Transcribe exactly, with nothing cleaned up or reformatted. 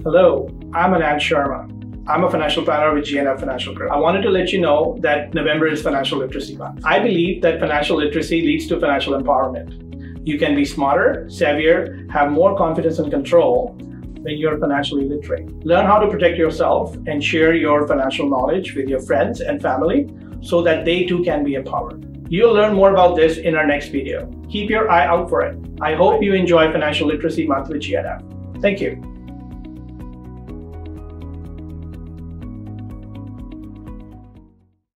Hello, I'm Anand Sharma. I'm a financial planner with G and F Financial Group. I wanted to let you know that November is Financial Literacy Month. I believe that financial literacy leads to financial empowerment. You can be smarter, savvier, have more confidence and control when you're financially literate. Learn how to protect yourself and share your financial knowledge with your friends and family so that they too can be empowered. You'll learn more about this in our next video. Keep your eye out for it. I hope you enjoy Financial Literacy Month with G and F. Thank you.